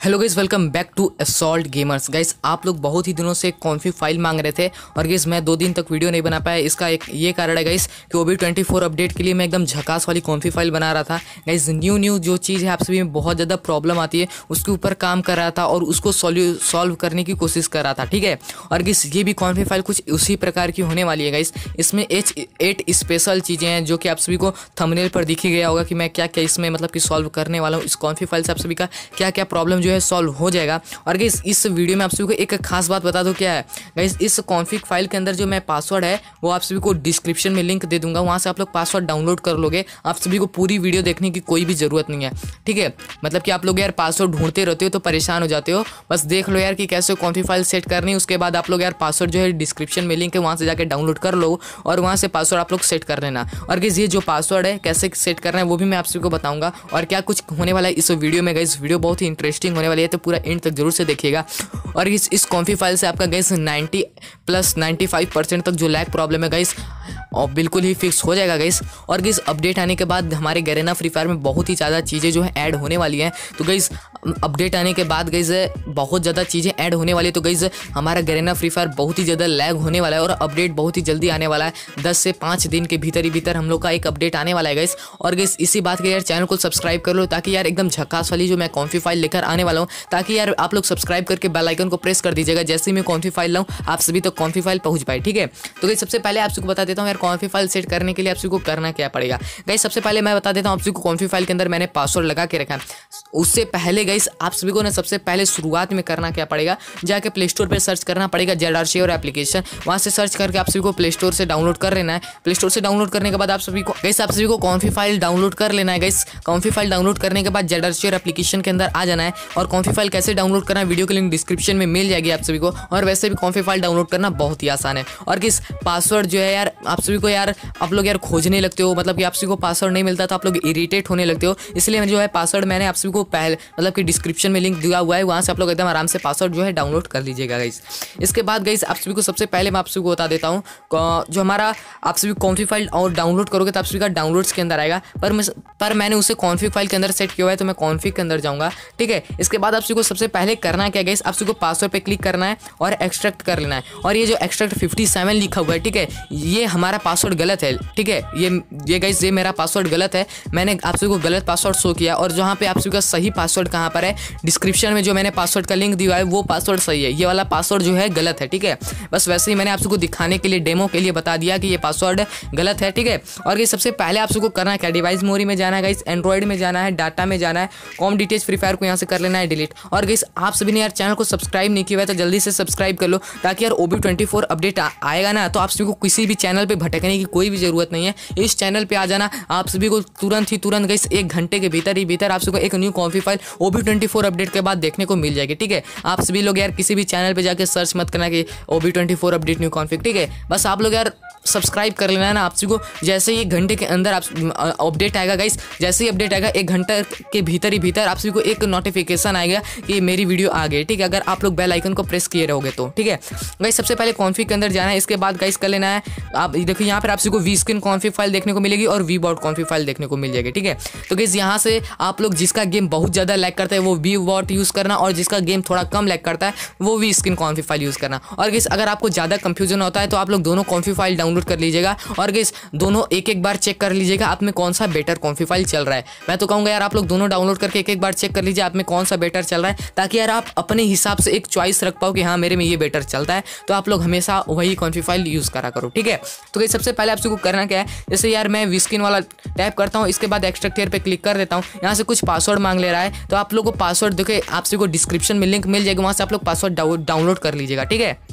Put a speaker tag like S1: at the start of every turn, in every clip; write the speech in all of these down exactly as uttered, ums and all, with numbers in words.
S1: Hello guys, welcome back to assault gamers. Guys आप लोग बहुत ही दिनों से कॉन्फिग फाइल मांग रहे थे और गाइस मैं दो दिन तक वीडियो नहीं बना पाया। इसका एक ये कारण है गाइस कि O B twenty four update के लिए मैं एकदम झकास वाली कॉन्फिग फाइल बना रहा था। गाइस न्यू न्यू जो चीज़ है आप सभी में बहुत ज़्यादा प्रॉब्लम आती है उसके ऊपर काम कर रहा था और उसको सॉल्व करने की कोशिश कर रहा था, ठीक है। और गाइस ये भी कॉन्फिग फाइल कुछ उसी प्रकार की होने वाली है। गाइस इसमें एच एट स्पेशल चीज़ें हैं जो कि आप सभी को थंबनेल पर दिख ही गया होगा कि मैं क्या क्या इसमें मतलब कि सॉल्व करने वाला हूँ। इस कॉन्फिग फाइल से आप सभी का क्या क्या प्रॉब्लम जो है सॉल्व हो जाएगा। और गाइस इस वीडियो में आप सभी को एक खास बात बता दो क्या है। गाइस इस कॉन्फिग फाइल के अंदर जो मैं पासवर्ड है वो आप सभी को डिस्क्रिप्शन में लिंक दे दूंगा, वहां से आप लोग पासवर्ड डाउनलोड कर लोगे। आप सभी को पूरी वीडियो देखने की कोई भी जरूरत नहीं है, ठीक है। मतलब कि आप लोग यार पासवर्ड ढूंढते रहते हो तो परेशान हो जाते हो, बस देख लो यार कि कैसे कॉन्फिग फाइल सेट करनी है। उसके बाद आप लोग यार पासवर्ड जो है डिस्क्रिप्शन में लिंक है वहाँ से जाकर डाउनलोड कर लो और वहाँ से पासवर्ड आप लोग सेट कर लेना। और गाइस ये जो पासवर्ड है कैसे सेट करना है वो भी मैं आप सभी को बताऊंगा और क्या कुछ होने वाला है इस वीडियो में। गाइस वीडियो बहुत ही इंटरेस्टिंग होने वाली है तो पूरा एंड तक जरूर से देखिएगा। और इस इस कॉन्फिग फाइल से आपका guys ninety plus ninety five percent तक जो लैग प्रॉब्लम है गाइस और बिल्कुल ही फिक्स हो जाएगा गाइस। और गाइस अपडेट आने के बाद हमारे गैरेना फ्री फायर में बहुत ही ज़्यादा चीज़ें जो है ऐड होने वाली हैं। तो गाइस अपडेट आने के बाद गाइस बहुत ज़्यादा चीज़ें ऐड होने वाली है। तो गाइस हमारा गैरेना फ्री फायर बहुत ही ज़्यादा लैग होने वाला है और अपडेट बहुत ही जल्दी आने वाला है। दस से पाँच दिन के भीतर ही भीतर हम लोग का एक अपडेट आने वाला है गाइस। और गाइस इसी बात के यार चैनल को सब्सक्राइब कर लो ताकि यार एकदम झकास वाली जो मैं कॉन्फिग फाइल लेकर आने वाला हूँ, ताकि यार आप लोग सब्सक्राइब करके बेल आइकन को प्रेस कर दीजिएगा। जैसे ही मैं कॉन्फिग फाइल लाऊं आप सभी तक कॉन्फिग फाइल पहुंच पाए, ठीक है। तो गाइस सबसे पहले आप सबको बता देता हूं यार कॉन्फिग फाइल सेट करने के लिए आप सबको करना क्या पड़ेगा। गाइस सबसे पहले मैं बता देता हूं आप सबको कॉन्फिग फाइल के अंदर मैंने पासवर्ड लगा के रखा है। उससे पहले गाइस आप सभी को ना सबसे पहले शुरुआत में करना क्या पड़ेगा, जाके प्ले स्टोर पर सर्च करना पड़ेगा जेड आर श्योर एप्लीकेशन। वहां से सर्च करके आप सभी को प्ले स्टोर से डाउनलोड कर लेना है। प्ले स्टोर से डाउनलोड करने के बाद आप सभी को गाइस आप सभी को कॉन्फिग फाइल डाउनलोड कर लेना है। गाइस कॉन्फिग फाइल डाउनलोड करने के बाद जेड आर श्योर एप्लीकेशन के अंदर आ जाना है और कॉन्फिग फाइल कैसे डाउनलोड करना है वीडियो की लिंक डिस्क्रिप्शन में मिल जाएगी आप सभी को। और वैसे भी कॉन्फिग फाइल डाउनलोड करना बहुत ही आसान है। और किस पासवर्ड जो है यार आप सभी को यार आप लोग यार खोजने लगते हो, मतलब कि आप सभी को पासवर्ड नहीं मिलता तो आप लोग इरिटेट होने लगते हो। इसलिए जो है पासवर्ड मैंने आप सभी को पहले मतलब कि डिस्क्रिप्शन में लिंक दिया हुआ है, वहाँ से आप लोग एकदम आराम से पासवर्ड जो है डाउनलोड कर लीजिएगा गाइस। इसके बाद गाइस आप सभी को सबसे पहले मैं आप सभी को बता देता हूँ जो हमारा आप सभी कॉन्फिग फाइल और डाउनलोड करोगे तो आप सभी का डाउनलोड्स के अंदर आएगा, पर मैं पर मैंने उसे कॉन्फिग फाइल के अंदर सेट किया हुआ है तो मैं कॉन्फिग के अंदर जाऊँगा, ठीक है। इसके बाद आप सभी को सबसे पहले करना क्या गाइस, आप सभी को पासवर्ड पे क्लिक करना है और एक्सट्रैक्ट कर लेना है। और ये जो एक्सट्रैक्ट फिफ्टी सेवन लिखा हुआ है, ठीक है, ये हमारा पासवर्ड गलत है, ठीक है। ये ये गाइस ये मेरा पासवर्ड गलत है, मैंने आप सभी को गलत पासवर्ड शो किया। और जहाँ पे आप सभी का सही पासवर्ड कहाँ पर है, डिस्क्रिप्शन में जो मैंने पासवर्ड का लिंक दिया है वो पासवर्ड सही है, ये वाला पासवर्ड जो है गलत है, ठीक है। बस वैसे ही मैंने आप सबको दिखाने के लिए डेमो के लिए बता दिया कि ये पासवर्ड गलत है, ठीक है। और ये सबसे पहले आप सबको करना क्या, डिवाइस मेमोरी में जाना है गाइस, एंड्रॉइड में जाना है, डाटा में जाना है, कॉम डिटेल्स फ्री फायर को यहाँ से कर लेना है डिलीट। और गाइस आप सभी ने यार चैनल को सब्सक्राइब नहीं किया है तो जल्दी से सब्सक्राइब कर लो ताकि यार O B twenty four update आएगा ना तो आप सभी को किसी भी चैनल पे भटकने की कोई भी जरूरत नहीं है। इस चैनल पे आ जाना, आप सभी को तुरंत ही तुरंत गाइस एक घंटे के भीतर ही भीतर आप सभी को एक new config file O B twenty four update के बाद देखने को मिल जाएगी, ठीक है। आप सभी लोग यार किसी भी चैनल पे जाके सर्च मत करना कि O B twenty four update new config, ठीक है। बस आप लोग यार सब्सक्राइब कर लेना है ना। आप सभी को जैसे ही एक घंटे के अंदर आप अपडेट आएगा गाइस, जैसे ही अपडेट आएगा एक घंटे के भीतर ही भीतर आप सभी को एक नोटिफिकेशन आएगा कि मेरी वीडियो आ गई, ठीक है, अगर आप लोग बेल आइकन को प्रेस किए रहोगे तो, ठीक है। गाइस सबसे पहले कॉन्फिग के अंदर जाना है। इसके बाद गाइस कर लेना है, आप देखिए यहाँ पर आप सभी को वी स्किन कॉन्फिग फाइल देखने को मिलेगी और वी बॉट कॉन्फिग फाइल देखने को मिल जाएगी, ठीक है। तो गाइस यहाँ से आप लोग जिसका गेम बहुत ज़्यादा लैग करता है वो वी बॉट यूज़ करना और जिसका गेम थोड़ा कम लैग करता है वो V skin config file use करना। और गाइस अगर आपको ज़्यादा कंफ्यूजन होता है तो आप लोग दोनों कॉन्फिग फाइल डाउनलोड कर लीजिएगा और गाइस दोनों एक एक बार चेक कर लीजिएगा आप में कौन सा बेटर कॉन्फिग फाइल चल रहा है। मैं तो कहूँगा यार आप लोग दोनों डाउनलोड करके एक एक बार चेक कर लीजिए आप में कौन सा बेटर चल रहा है, ताकि यार आप अपने हिसाब से एक चॉइस रख पाओ कि हाँ मेरे में ये बेटर चलता है, तो आप लोग हमेशा वही कॉन्फिग फाइल यूज़ करा करो, ठीक है। तो गाइस सबसे पहले आप सबको करना क्या है, जैसे यार मैं वी स्किन वाला टैप करता हूँ, इसके बाद एक्सट्रैक्ट हियर पे क्लिक कर देता हूँ। यहाँ से कुछ पासवर्ड मांग ले रहा है तो आप लोग को पासवर्ड देखिए आप सभी को डिस्क्रिप्शन में लिंक मिल जाएगा, वहाँ से आप लोग पासवर्ड डाउनलोड कर लीजिएगा, ठीक है।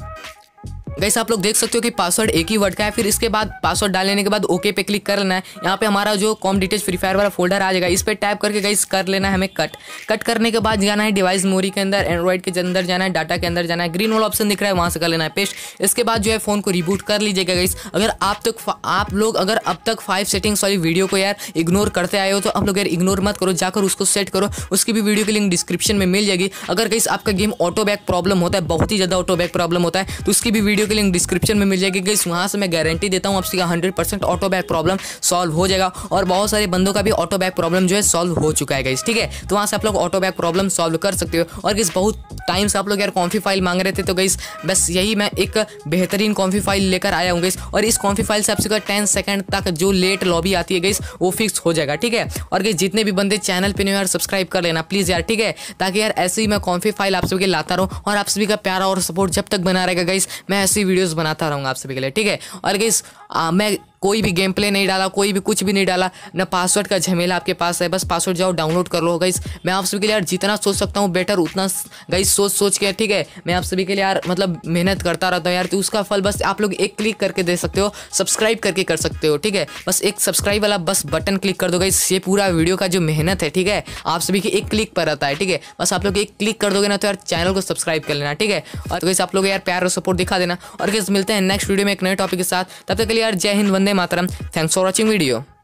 S1: गाइस आप लोग देख सकते हो कि पासवर्ड एक ही वर्ड का है। फिर इसके बाद पासवर्ड डाल लेने के बाद ओके पे क्लिक कर लेना है। यहाँ पे हमारा जो कॉम डिटेल्स फ्री फायर वाला फोल्डर आ जाएगा, इस पे टैप करके गाइस कर लेना है हमें कट। कट करने के बाद जाना है डिवाइस मेमोरी के अंदर, एंड्रॉइड के अंदर जाना है, डाटा के अंदर जाना है, ग्रीन वाला ऑप्शन दिख रहा है वहाँ से कर लेना है पेस्ट। इसके बाद जो है फोन को रिबूट कर लीजिएगा गाइस। अगर आप तक आप लोग अगर अब तक फाइव सेटिंग्स वाली वीडियो को यार इग्नोर करते आए हो तो आप लोग यार इग्नोर मत करो, जाकर उसको सेट करो, उसकी भी वीडियो की लिंक डिस्क्रिप्शन में मिल जाएगी। अगर गाइस आपका गेम ऑटो बैक प्रॉब्लम होता है, बहुत ही ज़्यादा ऑटो बैक प्रॉब्लम होता है तो उसकी भी वीडियो की लिंक डिस्क्रिप्शन में मिल जाएगी गाइस। वहाँ से मैं गारंटी देता हूँ आपका hundred percent auto back problem solve हो जाएगा, और बहुत सारे बंदों का भी ऑटो बैक प्रॉब्लम जो है सॉल्व हो चुका है गाइस, ठीक है। तो वहाँ से आप लोग ऑटो बैक प्रॉब्लम सॉल्व कर सकते हो। और गाइस बहुत टाइम से आप लोग यार कॉन्फी फाइल मांग रहे थे, तो गाइस बस यही मैं एक बेहतरीन कॉन्फी फाइल लेकर आया हूँ गाइस। और इस कॉन्फी फाइल से आपसे टेन सेकंड तक जो लेट लॉबी आती है गाइस वो फिक्स हो जाएगा, ठीक है। और गाइस जितने भी बंदे चैनल पे नहीं यार सब्सक्राइब कर लेना प्लीज यार, ठीक है, ताकि यार ऐसे ही मैं कॉन्फी फाइल आप सभी के लाता रहूँ, और आप सभी का प्यारा और सपोर्ट जब तक बना रहेगा गाइस मैं ऐसी वीडियोस बनाता रहूँगा आप सभी के लिए, ठीक है। और गाइस मैं कोई भी गेम प्ले नहीं डाला, कोई भी कुछ भी नहीं डाला, ना पासवर्ड का झमेला आपके पास है, बस पासवर्ड जाओ डाउनलोड कर लो गाइस। मैं आप सभी के लिए यार जितना सोच सकता हूँ बेटर उतना गाइस सोच सोच के, ठीक है, मैं आप सभी के लिए यार मतलब मेहनत करता रहता हूँ यार। तो उसका फल बस आप लोग एक क्लिक करके दे सकते हो, सब्सक्राइब करके कर सकते हो, ठीक है। बस एक सब्सक्राइब वाला बस बटन क्लिक कर दो गाइस। ये पूरा वीडियो का जो मेहनत है, ठीक है, आप सभी के एक क्लिक पर रहता है, ठीक है। बस आप लोग एक क्लिक कर दोगे ना तो यार चैनल को सब्सक्राइब कर लेना, ठीक है। और तो गाइस आप लोग यार प्यार और सपोर्ट दिखा देना। और गाइस मिलते हैं नेक्स्ट वीडियो में एक नए टॉपिक के साथ, तब तक के लिए यार जय हिंद, वंदे मातरम, थैंक्स फॉर वॉचिंग वीडियो।